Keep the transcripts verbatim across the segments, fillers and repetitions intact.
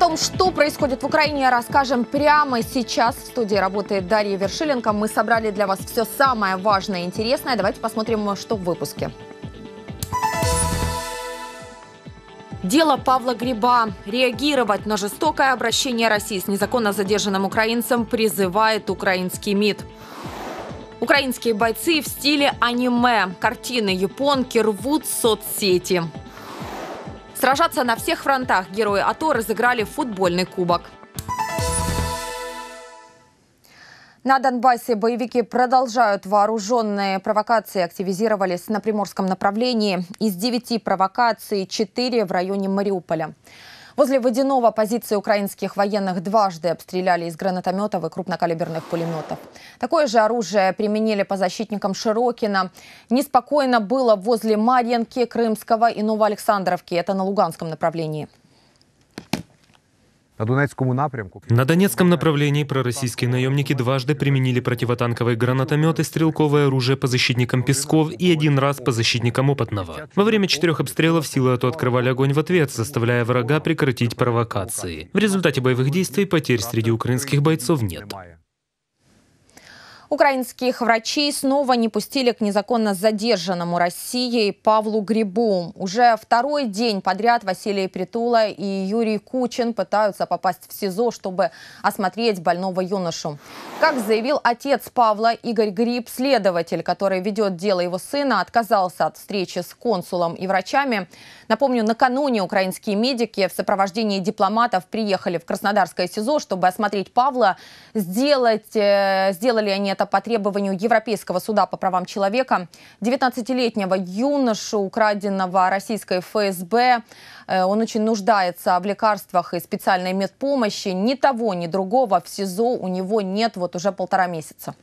том, что происходит в Украине, расскажем прямо сейчас. В студии работает Дарья Вершиленко. Мы собрали для вас все самое важное и интересное. Давайте посмотрим, что в выпуске. Дело Павла Гриба. Реагировать на жестокое обращение России с незаконно задержанным украинцем призывает украинский МИД. Украинские бойцы в стиле аниме. Картины японки рвут соцсети. Сражаться на всех фронтах герои АТО разыграли футбольный кубок. На Донбассе боевики продолжают вооруженные провокации, активизировались на Приморском направлении. Из девяти провокаций четыре в районе Мариуполя. Возле Водяного позиции украинских военных дважды обстреляли из гранатометов и крупнокалиберных пулеметов. Такое же оружие применили по защитникам Широкина. Неспокойно было возле Марьинки, Крымского и Новоалександровки. Это на Луганском направлении. На Донецком напрямку. На Донецком направлении пророссийские наемники дважды применили противотанковые гранатометы, стрелковое оружие по защитникам Песков и один раз по защитникам Опытного. Во время четырех обстрелов силы АТО открывали огонь в ответ, заставляя врага прекратить провокации. В результате боевых действий потерь среди украинских бойцов нет. Украинских врачей снова не пустили к незаконно задержанному Россией Павлу Грибу. Уже второй день подряд Василий Притула и Юрий Кучин пытаются попасть в СИЗО, чтобы осмотреть больного юношу. Как заявил отец Павла Игорь Гриб, следователь, который ведет дело его сына, отказался от встречи с консулом и врачами. Напомню, накануне украинские медики в сопровождении дипломатов приехали в Краснодарское СИЗО, чтобы осмотреть Павла. Сделать, э, сделали они это по требованию Европейского суда по правам человека. девятнадцатилетнего юношу, украденного российской ФСБ, он очень нуждается в лекарствах и специальной медпомощи. Ни того, ни другого в СИЗО у него нет вот уже полтора месяца.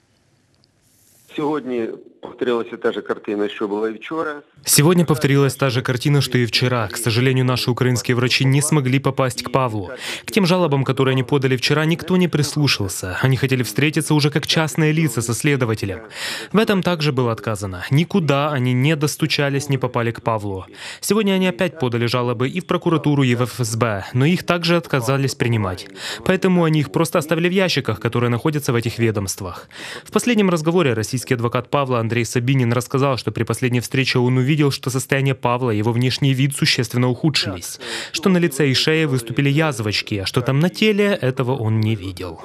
Сегодня повторилась та же картина, что была и вчера. Сегодня повторилась та же картина, что и вчера. К сожалению, наши украинские врачи не смогли попасть к Павлу. К тем жалобам, которые они подали вчера, никто не прислушался. Они хотели встретиться уже как частные лица со следователем. В этом также было отказано. Никуда они не достучались, не попали к Павлу. Сегодня они опять подали жалобы и в прокуратуру, и в эф эс бэ, но их также отказались принимать. Поэтому они их просто оставили в ящиках, которые находятся в этих ведомствах. В последнем разговоре российский адвокат Павла Андрей Сабинин рассказал, что при последней встрече он увидел, что состояние Павла и его внешний вид существенно ухудшились, что на лице и шее выступили язвочки, а что там на теле, этого он не видел.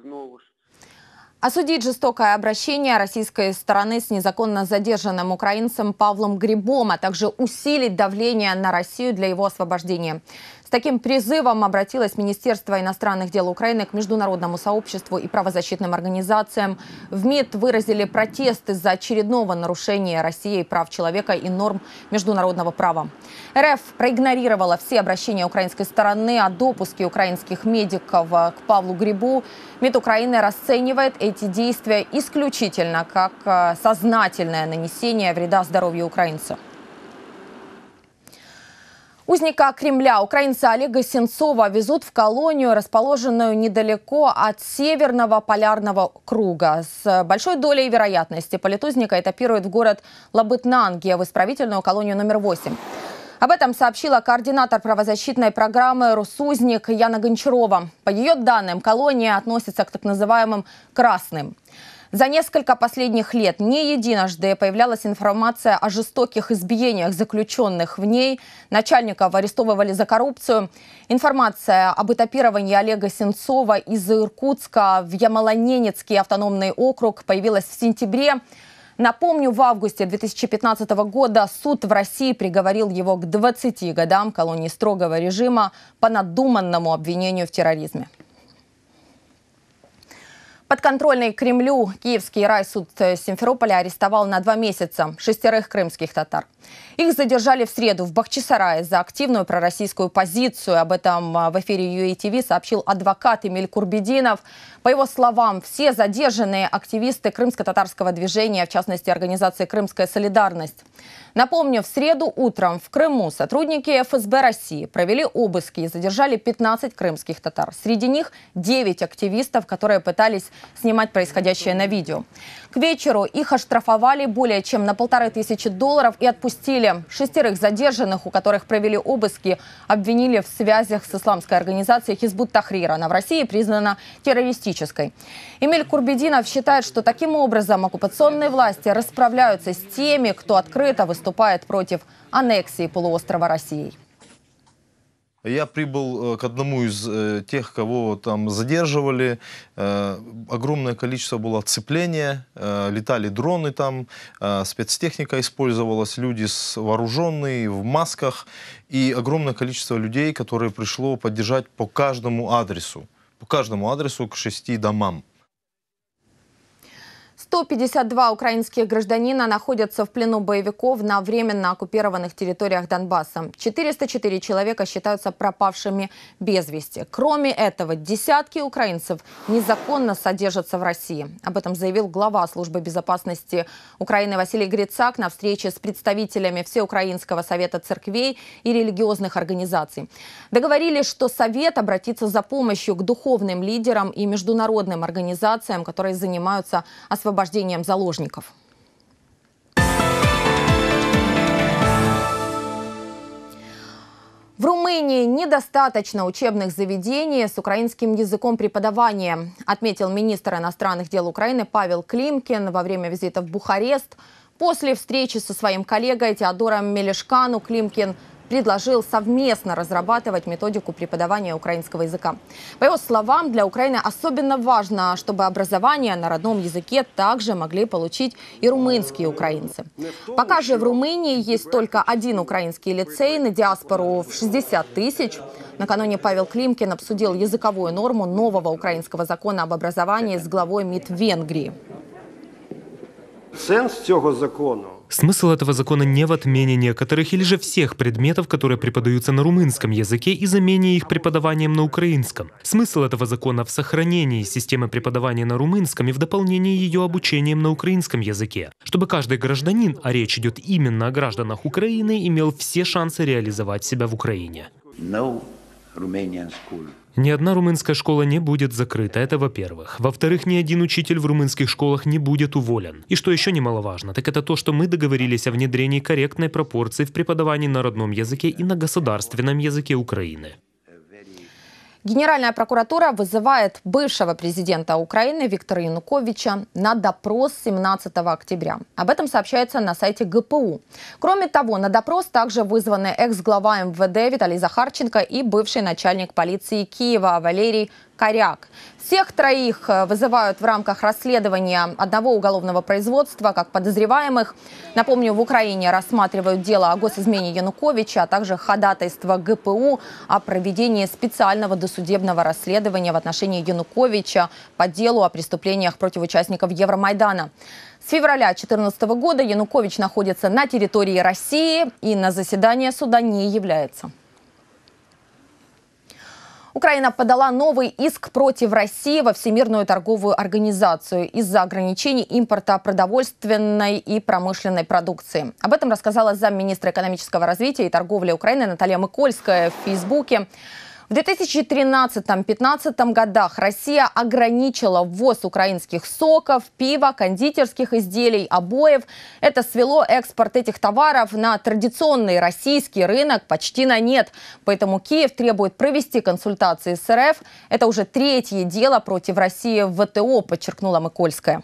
Осудить жестокое обращение российской стороны с незаконно задержанным украинцем Павлом Грибом, а также усилить давление на Россию для его освобождения. С таким призывом обратилось Министерство иностранных дел Украины к международному сообществу и правозащитным организациям. В МИД выразили протест из-за очередного нарушения Россией прав человека и норм международного права. эр эф проигнорировала все обращения украинской стороны о допуске украинских медиков к Павлу Грибу. МИД Украины расценивает эти действия исключительно как сознательное нанесение вреда здоровью украинца. Узника Кремля, украинца Олега Сенцова, везут в колонию, расположенную недалеко от Северного полярного круга. С большой долей вероятности политузника этапируют в город Лабытнанге, в исправительную колонию номер восемь. Об этом сообщила координатор правозащитной программы «Русузник» Яна Гончарова. По ее данным, колония относится к так называемым «красным». За несколько последних лет не единожды появлялась информация о жестоких избиениях заключенных в ней. Начальников арестовывали за коррупцию. Информация об этапировании Олега Сенцова из Иркутска в Ямало-Ненецкий автономный округ появилась в сентябре. Напомню, в августе две тысячи пятнадцатого года суд в России приговорил его к двадцати годам колонии строгого режима по надуманному обвинению в терроризме. Подконтрольный Кремлю Киевский райсуд Симферополя арестовал на два месяца шестерых крымских татар. Их задержали в среду в Бахчисарае за активную пророссийскую позицию. Об этом в эфире ю эй ти ви сообщил адвокат Эмиль Курбединов. По его словам, все задержанные активисты крымско-татарского движения, в частности организации «Крымская солидарность». Напомню, в среду утром в Крыму сотрудники эф эс бэ России провели обыски и задержали пятнадцать крымских татар. Среди них девять активистов, которые пытались снимать происходящее на видео. К вечеру их оштрафовали более чем на полторы тысячи долларов и отпустили. Шестерых задержанных, у которых провели обыски, обвинили в связях с исламской организацией Хизбут Тахрир. Она в России признана террористической. Эмиль Курбединов считает, что таким образом оккупационные власти расправляются с теми, кто открыто выступает против аннексии полуострова Россией. Я прибыл к одному из тех, кого там задерживали. Огромное количество было отцепления, летали дроны там, спецтехника использовалась, люди вооруженные, в масках. И огромное количество людей, которые пришло поддержать по каждому адресу, по каждому адресу к шести домам. сто пятьдесят два украинских гражданина находятся в плену боевиков на временно оккупированных территориях Донбасса. четыреста четыре человека считаются пропавшими без вести. Кроме этого, десятки украинцев незаконно содержатся в России. Об этом заявил глава службы безопасности Украины Василий Грицак на встрече с представителями Всеукраинского совета церквей и религиозных организаций. Договорились, что совет обратится за помощью к духовным лидерам и международным организациям, которые занимаются освобождением освобождением заложников. В Румынии недостаточно учебных заведений с украинским языком преподавания, отметил министр иностранных дел Украины Павел Климкин во время визита в Бухарест. После встречи со своим коллегой Теодором Мелешкану Климкин предложил совместно разрабатывать методику преподавания украинского языка. По его словам, для Украины особенно важно, чтобы образование на родном языке также могли получить и румынские украинцы. Пока же в Румынии есть только один украинский лицей на диаспору в шестьдесят тысяч. Накануне Павел Климкин обсудил языковую норму нового украинского закона об образовании с главой МИД Венгрии. Сенс цього закону. Смысл этого закона не в отмене некоторых или же всех предметов, которые преподаются на румынском языке, и замене их преподаванием на украинском. Смысл этого закона в сохранении системы преподавания на румынском и в дополнении ее обучением на украинском языке, чтобы каждый гражданин, а речь идет именно о гражданах Украины, имел все шансы реализовать себя в Украине. No Romanian school. Ни одна румынская школа не будет закрыта, это во-первых. Во-вторых, ни один учитель в румынских школах не будет уволен. И что еще немаловажно, так это то, что мы договорились о внедрении корректной пропорции в преподавании на родном языке и на государственном языке Украины. Генеральная прокуратура вызывает бывшего президента Украины Виктора Януковича на допрос семнадцатого октября. Об этом сообщается на сайте гэ пэ у. Кроме того, на допрос также вызваны экс-глава эм вэ дэ Виталий Захарченко и бывший начальник полиции Киева Валерий Коряк. Всех троих вызывают в рамках расследования одного уголовного производства как подозреваемых. Напомню, в Украине рассматривают дело о госизмене Януковича, а также ходатайство гэ пэ у о проведении специального досудебного расследования в отношении Януковича по делу о преступлениях против участников Евромайдана. С февраля две тысячи четырнадцатого года Янукович находится на территории России и на заседание суда не является. Украина подала новый иск против России во Всемирную торговую организацию из-за ограничений импорта продовольственной и промышленной продукции. Об этом рассказала замминистра экономического развития и торговли Украины Наталья Микольская в Фейсбуке. В две тысячи тринадцатом — две тысячи пятнадцатом годах Россия ограничила ввоз украинских соков, пива, кондитерских изделий, обоев. Это свело экспорт этих товаров на традиционный российский рынок почти на нет. Поэтому Киев требует провести консультации с эр эф. Это уже третье дело против России в вэ тэ о, подчеркнула Микольская.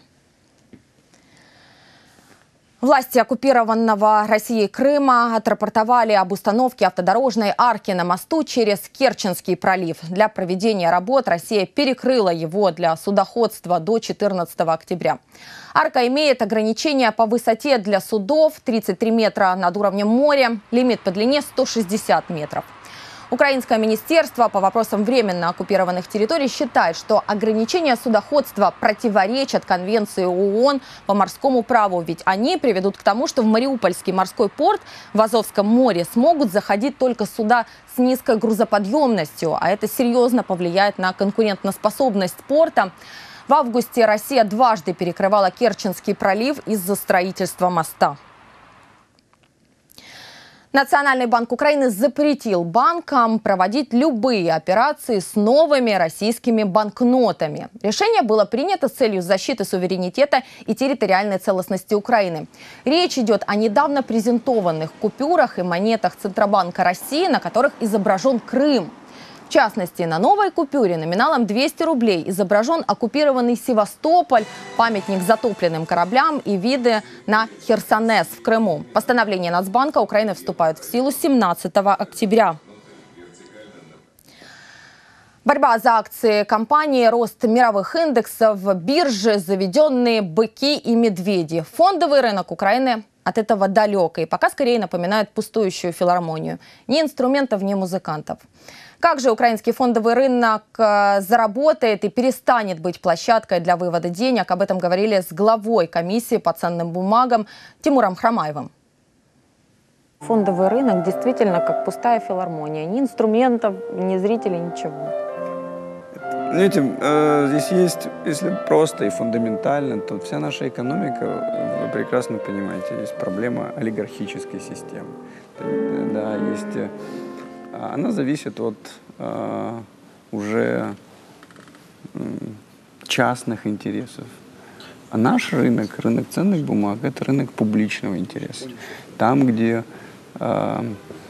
Власти оккупированного Россией Крыма отрапортовали об установке автодорожной арки на мосту через Керченский пролив. Для проведения работ Россия перекрыла его для судоходства до четырнадцатого октября. Арка имеет ограничения по высоте для судов тридцать три метра над уровнем моря, лимит по длине сто шестьдесят метров. Украинское министерство по вопросам временно оккупированных территорий считает, что ограничения судоходства противоречат Конвенции о ООН по морскому праву, ведь они приведут к тому, что в Мариупольский морской порт в Азовском море смогут заходить только суда с низкой грузоподъемностью, а это серьезно повлияет на конкурентоспособность порта. В августе Россия дважды перекрывала Керченский пролив из-за строительства моста. Национальный банк Украины запретил банкам проводить любые операции с новыми российскими банкнотами. Решение было принято с целью защиты суверенитета и территориальной целостности Украины. Речь идет о недавно презентованных купюрах и монетах Центробанка России, на которых изображен Крым. В частности, на новой купюре номиналом двести рублей изображен оккупированный Севастополь, памятник затопленным кораблям и виды на Херсонес в Крыму. Постановление Нацбанка Украины вступает в силу семнадцатого октября. Борьба за акции компании, рост мировых индексов, биржи, заведенные быки и медведи. Фондовый рынок Украины от этого далек и пока скорее напоминает пустующую филармонию. Ни инструментов, ни музыкантов. Как же украинский фондовый рынок заработает и перестанет быть площадкой для вывода денег? Об этом говорили с главой комиссии по ценным бумагам Тимуром Хромаевым. Фондовый рынок действительно как пустая филармония. Ни инструментов, ни зрителей, ничего. Знаете, здесь есть, если просто и фундаментально, то вся наша экономика, вы прекрасно понимаете, есть проблема олигархической системы. Да, есть... Она зависит от э, уже э, частных интересов. А наш рынок, рынок ценных бумаг, это рынок публичного интереса. Там, где э,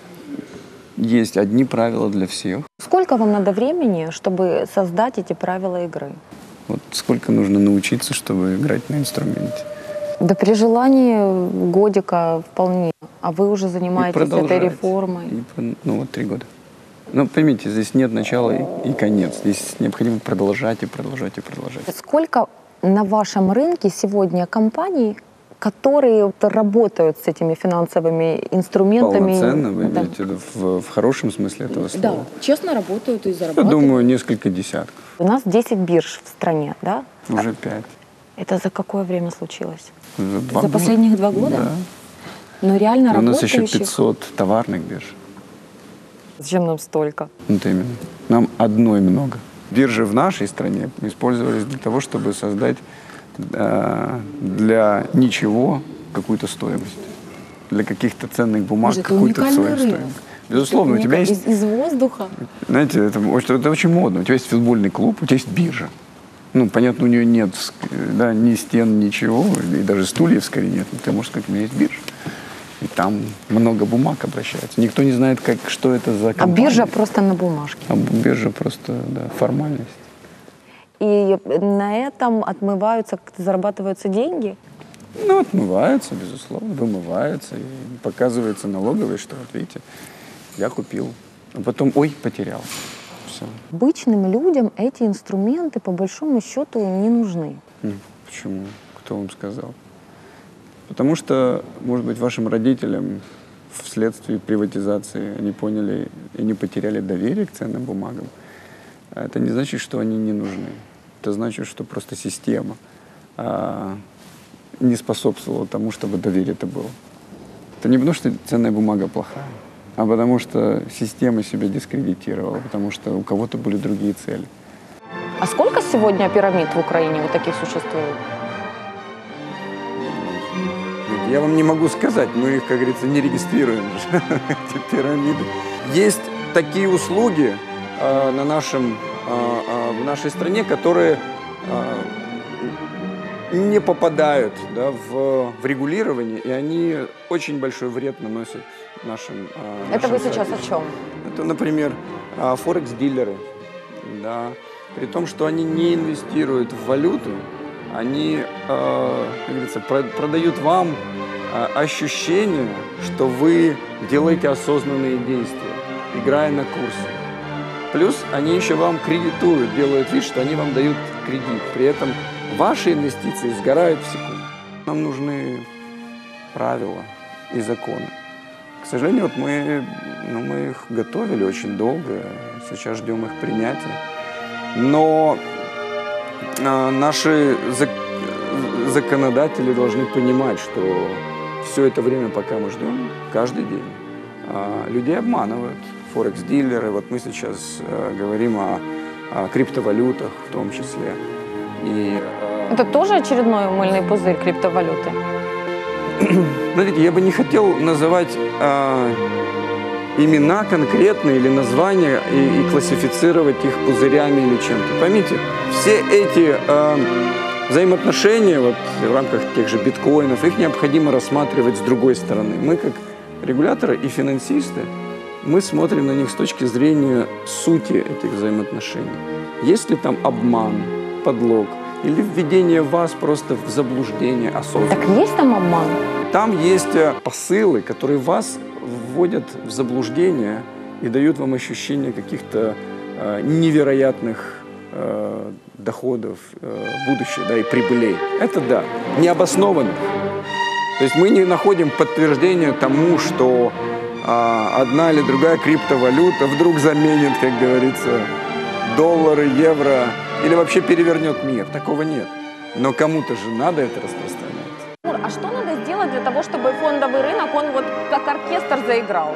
есть одни правила для всех. Сколько вам надо времени, чтобы создать эти правила игры? Вот сколько нужно научиться, чтобы играть на инструменте? Да при желании годика вполне. А вы уже занимаетесь этой реформой. И, ну вот три года. Но поймите, здесь нет начала и, и конец. Здесь необходимо продолжать и продолжать и продолжать. Сколько на вашем рынке сегодня компаний, которые работают с этими финансовыми инструментами? Полноценно, вы да. имеете в виду в, в хорошем смысле этого слова? Да, честно работают и зарабатывают. Я думаю, несколько десятков. У нас десять бирж в стране, да? Уже пять. Это за какое время случилось? За, за года. Последних два года? Да. Но реально работающих. У нас работающих... еще пятьсот товарных бирж. Зачем нам столько? Вот именно. Нам одной много. Биржи в нашей стране использовались для того, чтобы создать э, для ничего какую-то стоимость. Для каких-то ценных бумаг какую-то стоимость. Безусловно, это у тебя есть... Из, из воздуха. Знаете, это, это очень модно. У тебя есть футбольный клуб, у тебя есть биржа. Ну, понятно, у нее нет, да, ни стен, ничего, и даже стульев скорее нет. Но ты можешь сказать, у меня есть биржа. И там много бумаг обращается. Никто не знает, как, что это за компания. А биржа просто на бумажке. А биржа просто, да, формальность. И на этом отмываются, зарабатываются деньги? Ну, отмываются, безусловно, вымываются. И показывается налоговой, что, вот видите, я купил, а потом, ой, потерял. Все. Обычным людям эти инструменты, по большому счету, не нужны. Почему? Кто вам сказал? Потому что, может быть, вашим родителям вследствие приватизации они поняли и не потеряли доверие к ценным бумагам. А это не значит, что они не нужны. Это значит, что просто система а, не способствовала тому, чтобы доверие-то было. Это не потому, что ценная бумага плохая, а потому что система себя дискредитировала, потому что у кого-то были другие цели. А сколько сегодня пирамид в Украине вот таких существует? Я вам не могу сказать, мы их, как говорится, не регистрируем, эти пирамиды. Есть такие услуги э, на нашем, э, э, в нашей стране, которые э, не попадают, да, в, в регулирование, и они очень большой вред наносят нашим. Э, Это нашим вы сейчас о чем? Это, например, э, форекс-дилеры, да, при том, что они не инвестируют в валюту, они, э, как говорится, про продают вам э, ощущение, что вы делаете осознанные действия, играя на курсе. Плюс они еще вам кредитуют, делают вид, что они вам дают кредит. При этом ваши инвестиции сгорают в секунду. Нам нужны правила и законы. К сожалению, вот мы, ну, мы их готовили очень долго, сейчас ждем их принятия. Но наши законодатели должны понимать, что все это время, пока мы ждем, каждый день людей обманывают. Форекс-дилеры, вот мы сейчас говорим о, о криптовалютах в том числе. И, это тоже очередной мыльный пузырь криптовалюты? Смотрите, я бы не хотел называть э, имена конкретные или названия и, и классифицировать их пузырями или чем-то. Поймите, все эти э, взаимоотношения вот, в рамках тех же биткоинов, их необходимо рассматривать с другой стороны. Мы, как регуляторы и финансисты, мы смотрим на них с точки зрения сути этих взаимоотношений. Есть ли там обман, подлог или введение вас просто в заблуждение осознанно? Так есть там обман? Там есть посылы, которые вас вводят в заблуждение и дают вам ощущение каких-то э, невероятных э, доходов, э, будущего, да, и прибылей. Это да, необоснованных. То есть мы не находим подтверждения тому, что э, одна или другая криптовалюта вдруг заменит, как говорится, доллары, евро или вообще перевернет мир. Такого нет. Но кому-то же надо это распространять. А что надо сделать для того, чтобы фондовый рынок, он вот как оркестр заиграл?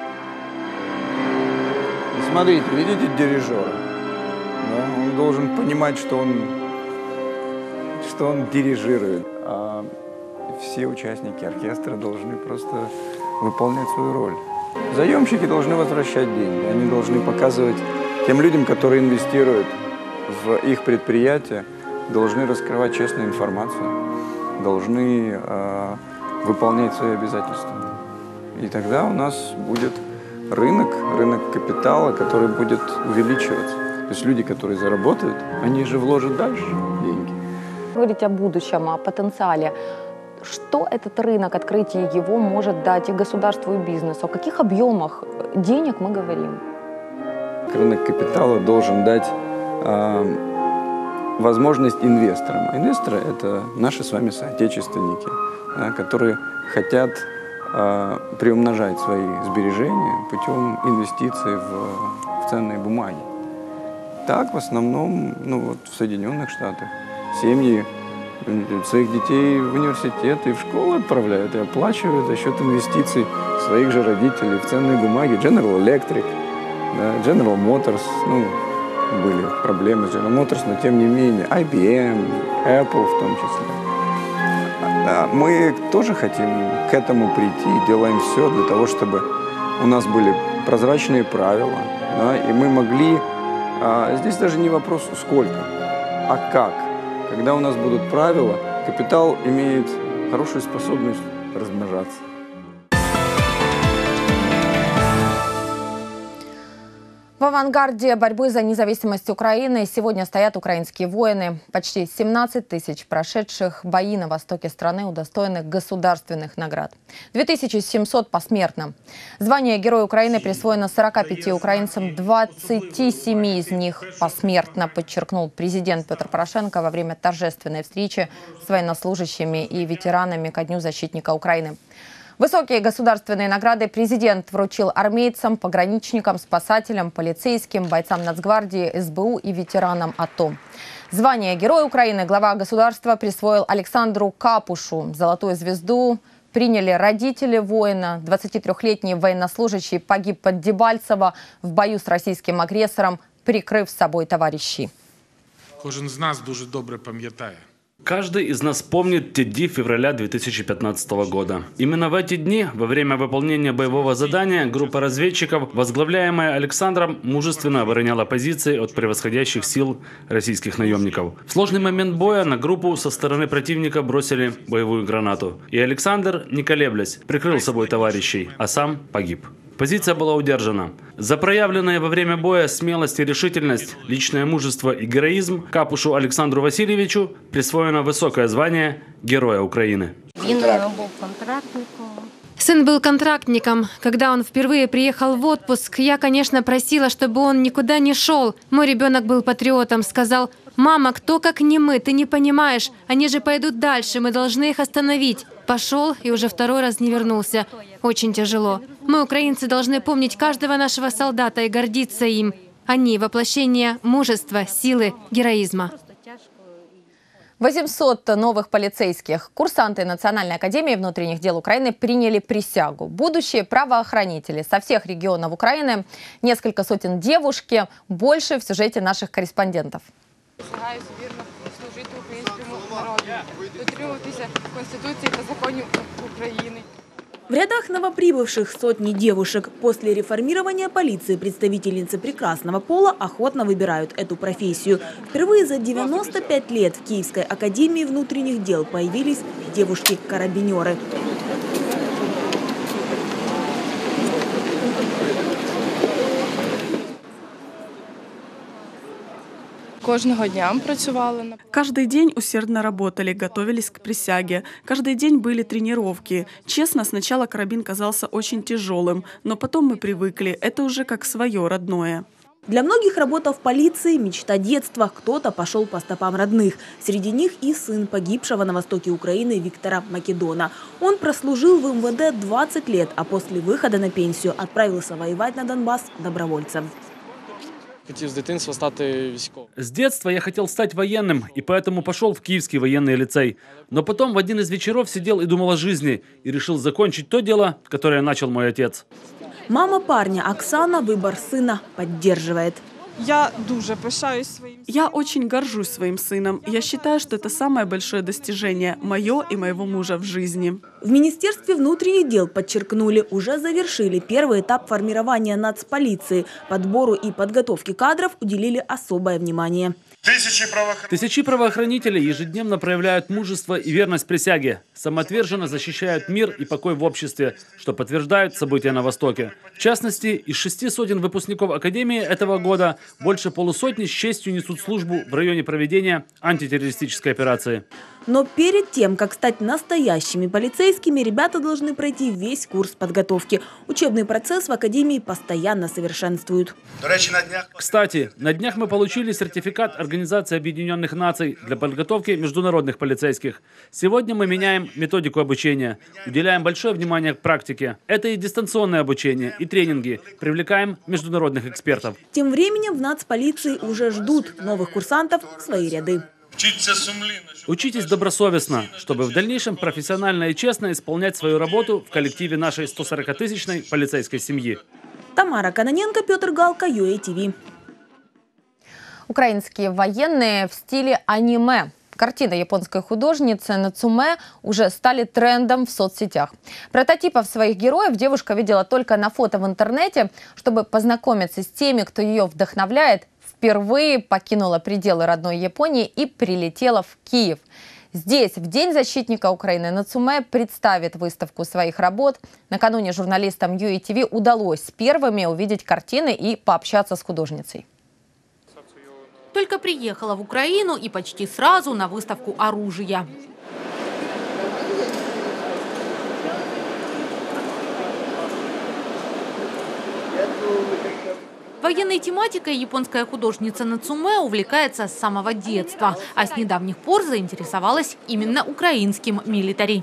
Смотрите, видите дирижера? Да? Он должен понимать, что он, что он дирижирует. А все участники оркестра должны просто выполнять свою роль. Заемщики должны возвращать деньги. Они должны показывать тем людям, которые инвестируют в их предприятия, должны раскрывать честную информацию, должны э, выполнять свои обязательства. И тогда у нас будет рынок, рынок капитала, который будет увеличиваться. То есть люди, которые заработают, они же вложат дальше деньги. Говорить о будущем, о потенциале. Что этот рынок, открытие его может дать и государству, и бизнесу? О каких объемах денег мы говорим? Рынок капитала должен дать э, возможность инвесторам. Инвесторы – это наши с вами соотечественники, да, которые хотят э, приумножать свои сбережения путем инвестиций в, в ценные бумаги. Так в основном, ну, вот в Соединенных Штатах семьи своих детей в университет и в школу отправляют и оплачивают за счет инвестиций своих же родителей в ценные бумаги. General Electric, да, General Motors, ну, были проблемы с General Motors, но тем не менее, ай би эм, Apple в том числе. Мы тоже хотим к этому прийти и делаем все для того, чтобы у нас были прозрачные правила, да, и мы могли, а, здесь даже не вопрос сколько, а как. Когда у нас будут правила, капитал имеет хорошую способность размножаться. В авангарде борьбы за независимость Украины сегодня стоят украинские воины. Почти семнадцать тысяч прошедших бои на востоке страны, удостоенных государственных наград. две тысячи семьсот посмертно. Звание Героя Украины присвоено сорока пяти украинцам, двадцати семи из них посмертно, подчеркнул президент Петр Порошенко во время торжественной встречи с военнослужащими и ветеранами ко Дню защитника Украины. Высокие государственные награды президент вручил армейцам, пограничникам, спасателям, полицейским, бойцам Нацгвардии, эс бэ у и ветеранам АТО. Звание Героя Украины глава государства присвоил Александру Капушу. Золотую звезду приняли родители воина. двадцатитрёхлетний военнослужащий погиб под Дебальцево в бою с российским агрессором, прикрыв собой товарищей. Кожен из нас дуже добре пам'ятає. Каждый из нас помнит те дни февраля две тысячи пятнадцатого года. Именно в эти дни, во время выполнения боевого задания, группа разведчиков, возглавляемая Александром, мужественно обороняла позиции от превосходящих сил российских наемников. В сложный момент боя на группу со стороны противника бросили боевую гранату. И Александр, не колеблясь, прикрыл собой товарищей, а сам погиб. Позиция была удержана. За проявленные во время боя смелость и решительность, личное мужество и героизм Капушу Александру Васильевичу присвоено высокое звание Героя Украины. Сын был контрактником. Когда он впервые приехал в отпуск, я, конечно, просила, чтобы он никуда не шел. Мой ребенок был патриотом, сказал: «Мама, кто как не мы, ты не понимаешь, они же пойдут дальше, мы должны их остановить». Пошел и уже второй раз не вернулся. Очень тяжело. Мы, украинцы, должны помнить каждого нашего солдата и гордиться им. Они – воплощение мужества, силы, героизма. восемьсот новых полицейских. Курсанты Национальной академии внутренних дел Украины приняли присягу. Будущие правоохранители со всех регионов Украины. Несколько сотен девушки. Больше в сюжете наших корреспондентов. Стараюсь вірно служити українському народу. дотримуватися Конституції та законів України. В рядах новоприбывших сотни девушек. После реформирования полиции представительницы прекрасного пола охотно выбирают эту профессию. Впервые за девяносто пять лет в Киевской академии внутренних дел появились девушки-карабинеры. Кожного дня працювали. Каждый день усердно работали, готовились к присяге. Каждый день были тренировки. Честно, сначала карабин казался очень тяжелым, но потом мы привыкли. Это уже как свое, родное. Для многих работа в полиции – мечта детства. Кто-то пошел по стопам родных. Среди них и сын погибшего на востоке Украины Виктора Македона. Он прослужил в эм вэ дэ двадцать лет, а после выхода на пенсию отправился воевать на Донбасс добровольцем. Хотел с детства стать військовым. С детства я хотел стать военным, и поэтому пошел в Киевский военный лицей. Но потом в один из вечеров сидел и думал о жизни, и решил закончить то дело, которое начал мой отец. Мама парня Оксана выбор сына поддерживает. Я дуже пишаюсь своим. Я очень горжусь своим сыном. Я считаю, что это самое большое достижение мое и моего мужа в жизни. В Министерстве внутренних дел подчеркнули, уже завершили первый этап формирования нацполиции. Подбору и подготовке кадров уделили особое внимание. Тысячи правоохранителей ежедневно проявляют мужество и верность присяге, самоотверженно защищают мир и покой в обществе, что подтверждают события на Востоке. В частности, из шести сотен выпускников Академии этого года больше полусотни с честью несут службу в районе проведения антитеррористической операции. Но перед тем, как стать настоящими полицейскими, ребята должны пройти весь курс подготовки. Учебный процесс в Академии постоянно совершенствуют. Кстати, на днях мы получили сертификат Организации Объединенных Наций для подготовки международных полицейских. Сегодня мы меняем методику обучения, уделяем большое внимание к практике. Это и дистанционное обучение, и тренинги. Привлекаем международных экспертов. Тем временем в нацполиции уже ждут новых курсантов в свои ряды. Учитесь добросовестно, чтобы в дальнейшем профессионально и честно исполнять свою работу в коллективе нашей стосорокатысячной полицейской семьи. Тамара Каноненко, Петр Галка, ю эй ти ви. Украинские военные в стиле аниме. Картины японской художницы Нацуме уже стали трендом в соцсетях. Прототипов своих героев девушка видела только на фото в интернете. Чтобы познакомиться с теми, кто ее вдохновляет, впервые покинула пределы родной Японии и прилетела в Киев. Здесь, в День защитника Украины, Нацуме представит выставку своих работ. Накануне журналистам ю эй ти ви удалось первыми увидеть картины и пообщаться с художницей. Только приехала в Украину и почти сразу на выставку оружия. Военной тематикой японская художница Нацуме увлекается с самого детства, а с недавних пор заинтересовалась именно украинским милитари.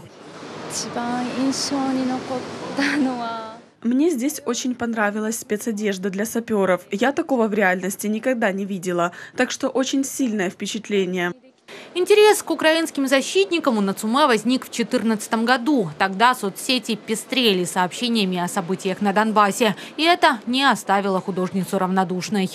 Мне здесь очень понравилась спецодежда для саперов. Я такого в реальности никогда не видела, так что очень сильное впечатление. Интерес к украинским защитникам у Нацуме возник в две тысячи четырнадцатом году. Тогда соцсети пестрели сообщениями о событиях на Донбассе. И это не оставило художницу равнодушной.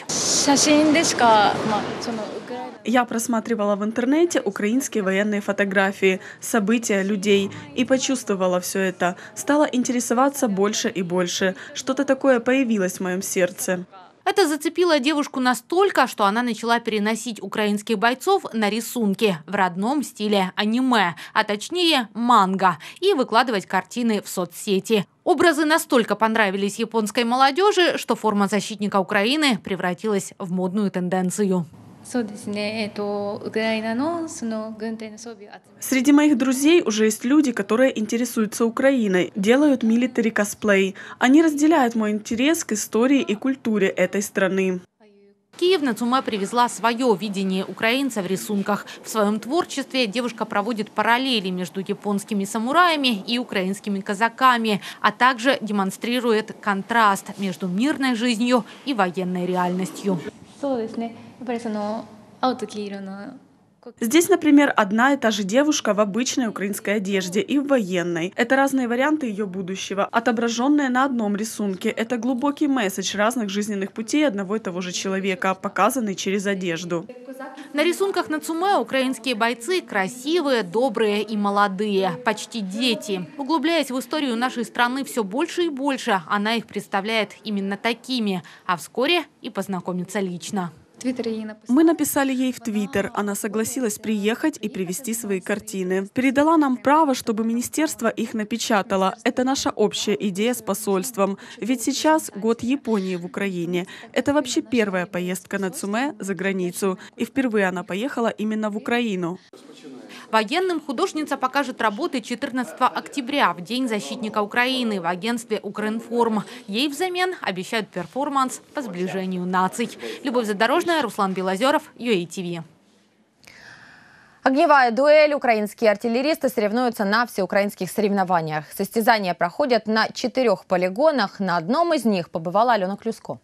Я просматривала в интернете украинские военные фотографии, события, людей и почувствовала все это. Стала интересоваться больше и больше. Что-то такое появилось в моем сердце. Это зацепило девушку настолько, что она начала переносить украинских бойцов на рисунки в родном стиле аниме, а точнее манга, и выкладывать картины в соцсети. Образы настолько понравились японской молодежи, что форма защитника Украины превратилась в модную тенденцию. Среди моих друзей уже есть люди, которые интересуются Украиной, делают милитари косплей. Они разделяют мой интерес к истории и культуре этой страны. В Киев Нацуме привезла свое видение украинца в рисунках. В своем творчестве девушка проводит параллели между японскими самураями и украинскими казаками, а также демонстрирует контраст между мирной жизнью и военной реальностью. Здесь, например, одна и та же девушка в обычной украинской одежде и в военной. Это разные варианты ее будущего, отображенные на одном рисунке. Это глубокий месседж разных жизненных путей одного и того же человека, показанный через одежду. На рисунках Нацуме украинские бойцы красивые, добрые и молодые, почти дети. Углубляясь в историю нашей страны все больше и больше, она их представляет именно такими, а вскоре и познакомится лично. Мы написали ей в Твиттер. Она согласилась приехать и привезти свои картины. Передала нам право, чтобы министерство их напечатало. Это наша общая идея с посольством. Ведь сейчас год Японии в Украине. Это вообще первая поездка Нацуме за границу. И впервые она поехала именно в Украину. Военным художница покажет работы четырнадцатого октября, в День защитника Украины, в агентстве «Укринформ». Ей взамен обещают перформанс по сближению наций. Любовь Задорожная, Руслан Белозеров, ю эй ти ви. Огневая дуэль. Украинские артиллеристы соревнуются на всеукраинских соревнованиях. Состязания проходят на четырех полигонах. На одном из них побывала Алена Клюско.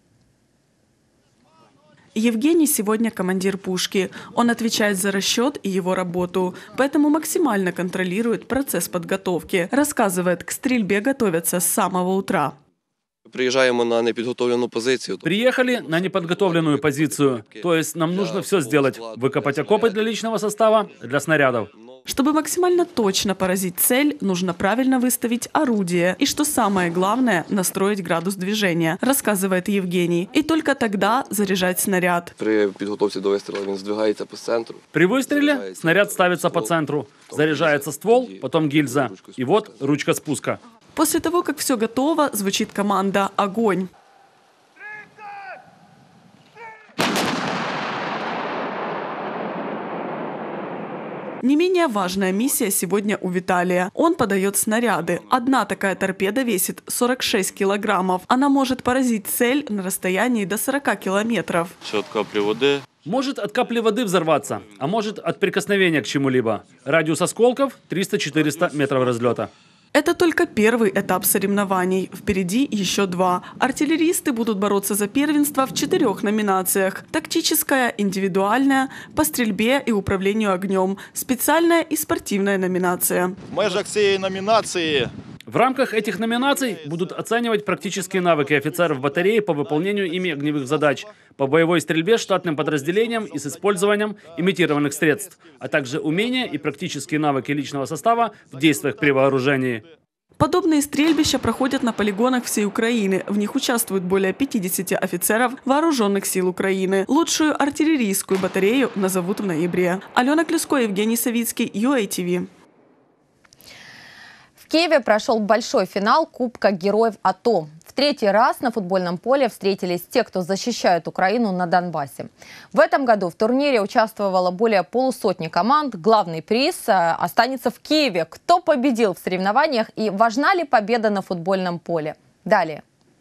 Евгений сегодня командир пушки. Он отвечает за расчет и его работу, поэтому максимально контролирует процесс подготовки. Рассказывает, к стрельбе готовятся с самого утра. Приезжаем на неподготовленную позицию. Приехали на неподготовленную позицию. То есть нам нужно все сделать. Выкопать окопы для личного состава, для снарядов. Чтобы максимально точно поразить цель, нужно правильно выставить орудие. И что самое главное, настроить градус движения, рассказывает Евгений. И только тогда заряжать снаряд. При подготовке до выстрела он сдвигается по центру. При выстреле снаряд ставится по центру. Заряжается ствол, потом гильза. И вот ручка спуска. После того, как все готово, звучит команда «Огонь». Не менее важная миссия сегодня у Виталия. Он подает снаряды. Одна такая торпеда весит сорок шесть килограммов. Она может поразить цель на расстоянии до сорока километров. Все от капли воды. Может от капли воды взорваться, а может от прикосновения к чему-либо. Радиус осколков триста-четыреста метров разлета. Это только первый этап соревнований. Впереди еще два. Артиллеристы будут бороться за первенство в четырех номинациях. Тактическая, индивидуальная, по стрельбе и управлению огнем, специальная и спортивная номинация. В межах цієї номинации. В рамках этих номинаций будут оценивать практические навыки офицеров батареи по выполнению ими огневых задач, по боевой стрельбе штатным подразделениям и с использованием имитированных средств, а также умения и практические навыки личного состава в действиях при вооружении. Подобные стрельбища проходят на полигонах всей Украины. В них участвуют более пятидесяти офицеров вооруженных сил Украины. Лучшую артиллерийскую батарею назовут в ноябре. Алена Клюско, Евгений Савицкий, ю эй ти ви. В Киеве прошел большой финал Кубка Героев АТО. В третий раз на футбольном поле встретились те, кто защищает Украину на Донбассе. В этом году в турнире участвовало более полусотни команд. Главный приз останется в Киеве. Кто победил в соревнованиях и важна ли победа на футбольном поле? Далее.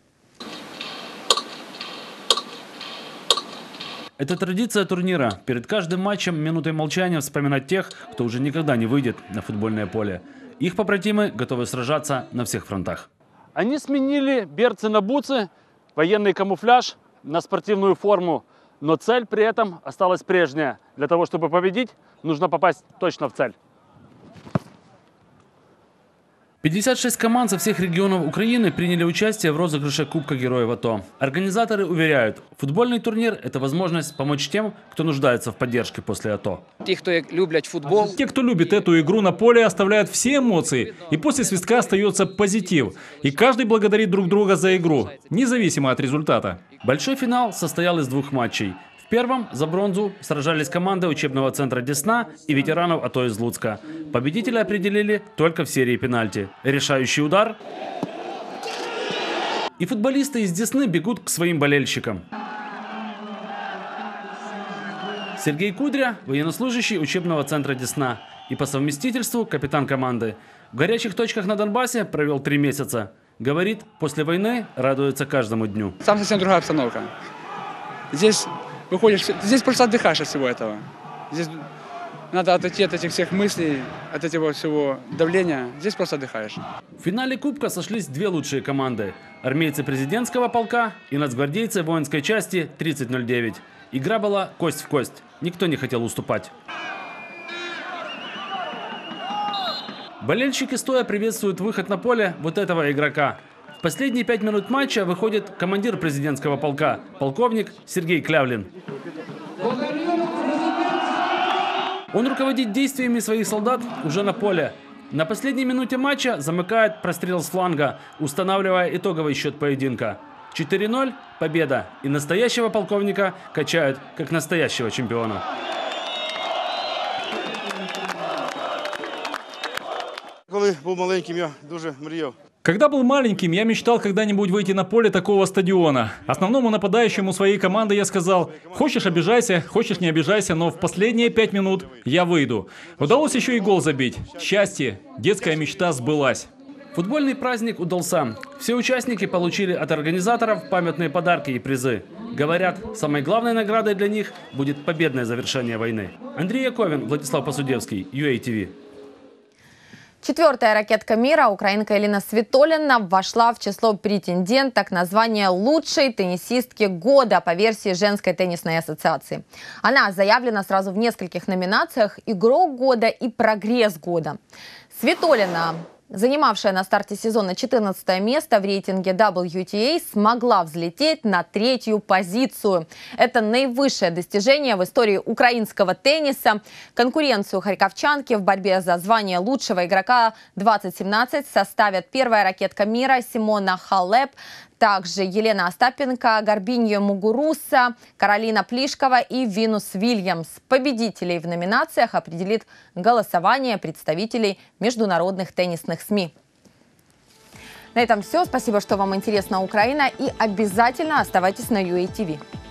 Это традиция турнира. Перед каждым матчем минутой молчания вспоминать тех, кто уже никогда не выйдет на футбольное поле. Их побратимы готовы сражаться на всех фронтах. Они сменили берцы на бутсы, военный камуфляж на спортивную форму. Но цель при этом осталась прежняя. Для того, чтобы победить, нужно попасть точно в цель. пятьдесят шесть команд со всех регионов Украины приняли участие в розыгрыше Кубка Героев АТО. Организаторы уверяют, футбольный турнир – это возможность помочь тем, кто нуждается в поддержке после АТО. Те, кто любят футбол. Те, кто любит эту игру на поле, оставляют все эмоции. И после свистка остается позитив. И каждый благодарит друг друга за игру, независимо от результата. Большой финал состоял из двух матчей. В первом за бронзу сражались команды учебного центра «Десна» и ветеранов АТО из Луцка. Победителя определили только в серии пенальти. Решающий удар. И футболисты из Десны бегут к своим болельщикам. Сергей Кудря – военнослужащий учебного центра «Десна» и по совместительству капитан команды. В горячих точках на Донбассе провел три месяца. Говорит, после войны радуется каждому дню. Там совсем другая обстановка. Здесь выходишь, здесь просто отдыхаешь от всего этого. Здесь надо отойти от этих всех мыслей, от этого всего давления. Здесь просто отдыхаешь. В финале Кубка сошлись две лучшие команды. Армейцы президентского полка и нацгвардейцы воинской части тридцать ноль девять. Игра была кость в кость. Никто не хотел уступать. Болельщики стоя приветствуют выход на поле вот этого игрока. В последние пять минут матча выходит командир президентского полка, полковник Сергей Клявлин. Он руководит действиями своих солдат уже на поле. На последней минуте матча замыкает прострел с фланга, устанавливая итоговый счет поединка. четыре ноль, победа. И настоящего полковника качают, как настоящего чемпиона. Когда был маленьким, я мечтал когда-нибудь выйти на поле такого стадиона. Основному нападающему своей команды я сказал: хочешь обижайся, хочешь не обижайся, но в последние пять минут я выйду. Удалось еще и гол забить. Счастье, детская мечта сбылась. Футбольный праздник удался. Все участники получили от организаторов памятные подарки и призы. Говорят, самой главной наградой для них будет победное завершение войны. Андрей Яковин, Владислав Посудевский, ю эй ти ви. Четвертая ракетка мира, украинка Элина Свитолина, вошла в число претенденток на звание лучшей теннисистки года по версии Женской теннисной ассоциации. Она заявлена сразу в нескольких номинациях: игрок года и прогресс года. Свитолина, занимавшая на старте сезона четырнадцатое место в рейтинге дабл ю ти эй, смогла взлететь на третью позицию. Это наивысшее достижение в истории украинского тенниса. Конкуренцию харьковчанки в борьбе за звание лучшего игрока двадцать семнадцать составят первая ракетка мира Симона Халеп, также Елена Остапенко, Гарбинья Мугуруса, Каролина Плишкова и Винус Вильямс. Победителей в номинациях определит голосование представителей международных теннисных СМИ. На этом все. Спасибо, что вам интересна Украина, и обязательно оставайтесь на ю эй ти ви.